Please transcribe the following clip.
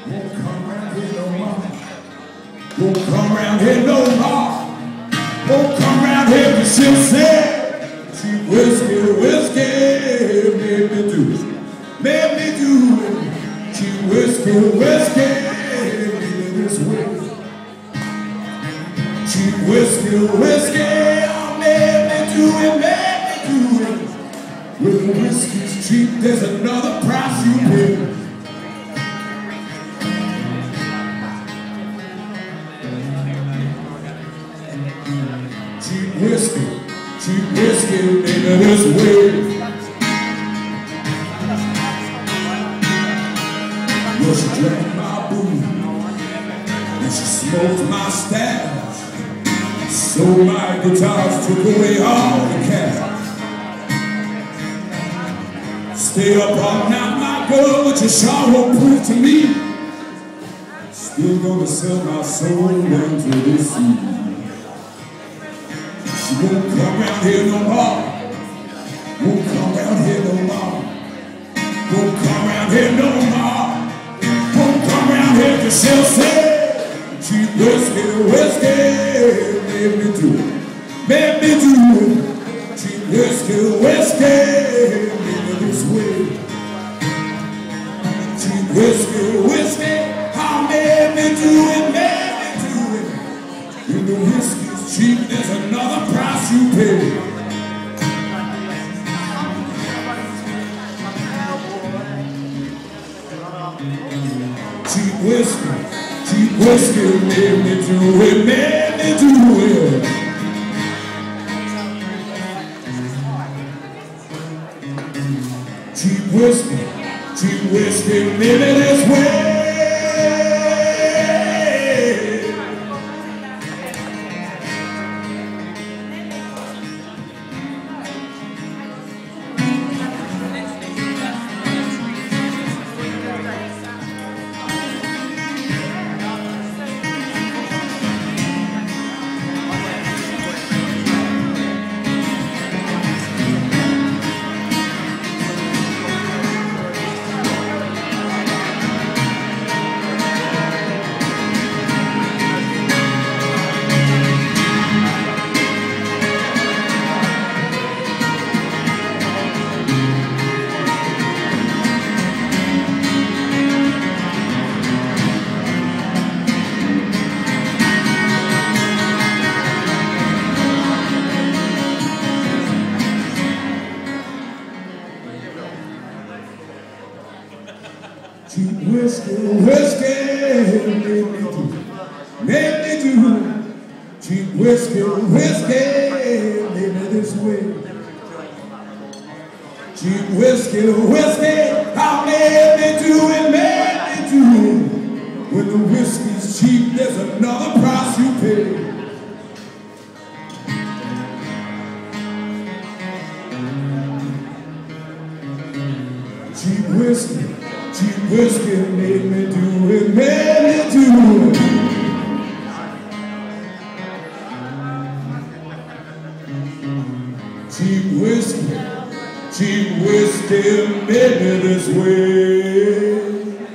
Won't come round here no more. Won't come round here no more. Won't come round here, but she'll say, she whiskey, whiskey, made me do it. Made me do it. She whiskey, whiskey, made me this way. She whiskey, whiskey, made me do it, made me do it. When the whiskey's cheap, there's another price you pay. Cheap whiskey, made this way. Well, she drank my booze, and she smoked my stash. Sold my guitars, took away all the cash. Stay up all night, my girl, but you sure won't prove to me. Still gonna sell my soul into the sea. She won't come round here no more. Won't come round here no more. Won't come round here no more. Won't come round here, cause she'll say, cheap whiskey, whiskey, made me do it. Made me do it. Cheap whiskey, whiskey, made me this way. Cheap whiskey, whiskey, how made me do it, made me do it. When the whiskey's cheap, there's another price you pay. Cheap whiskey, made me do it, made me do it. Cheap whiskey, made me this way. Cheap whiskey, made me do it, made me do it. Cheap whiskey, made me this way. Cheap whiskey, how made me do it, made me do it. When the whiskey's cheap, there's another price you pay. Cheap whiskey, made me do it, made me do it. Cheap whiskey, made me this way.